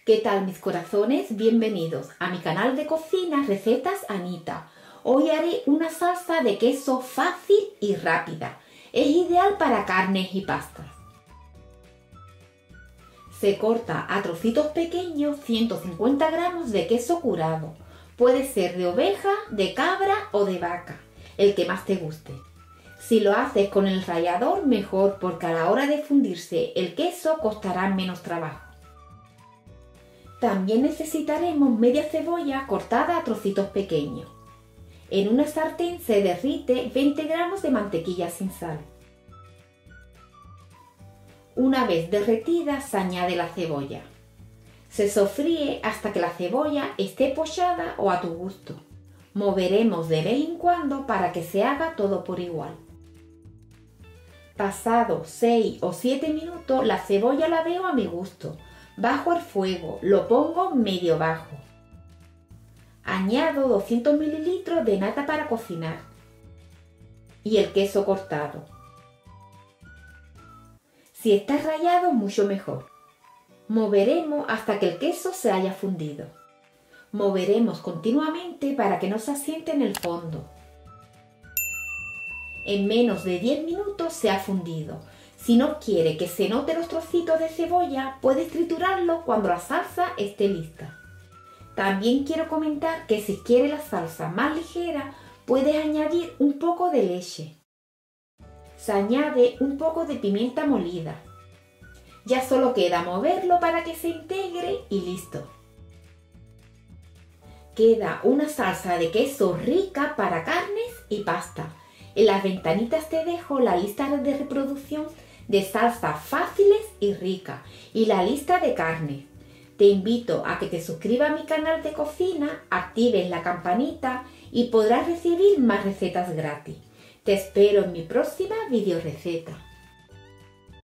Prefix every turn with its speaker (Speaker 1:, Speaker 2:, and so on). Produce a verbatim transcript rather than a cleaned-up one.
Speaker 1: ¿Qué tal mis corazones? Bienvenidos a mi canal de cocina Recetas Anita. Hoy haré una salsa de queso fácil y rápida. Es ideal para carnes y pastas. Se corta a trocitos pequeños ciento cincuenta gramos de queso curado. Puede ser de oveja, de cabra o de vaca, el que más te guste. Si lo haces con el rallador, mejor, porque a la hora de fundirse el queso costará menos trabajo. También necesitaremos media cebolla cortada a trocitos pequeños. En una sartén se derrite veinte gramos de mantequilla sin sal. Una vez derretida se añade la cebolla. Se sofríe hasta que la cebolla esté pochada o a tu gusto. Moveremos de vez en cuando para que se haga todo por igual. Pasados seis o siete minutos la cebolla la veo a mi gusto. Bajo el fuego, lo pongo medio bajo. Añado doscientos mililitros de nata para cocinar y el queso cortado. Si está rallado, mucho mejor. Moveremos hasta que el queso se haya fundido. Moveremos continuamente para que no se asiente en el fondo. En menos de diez minutos se ha fundido. Si no quiere que se note los trocitos de cebolla, puedes triturarlo cuando la salsa esté lista. También quiero comentar que si quieres la salsa más ligera, puedes añadir un poco de leche. Se añade un poco de pimienta molida. Ya solo queda moverlo para que se integre y listo. Queda una salsa de queso rica para carnes y pasta. En las ventanitas te dejo la lista de reproducción de salsas fáciles y ricas y la lista de carnes. Te invito a que te suscribas a mi canal de cocina, actives la campanita y podrás recibir más recetas gratis. Te espero en mi próxima video receta.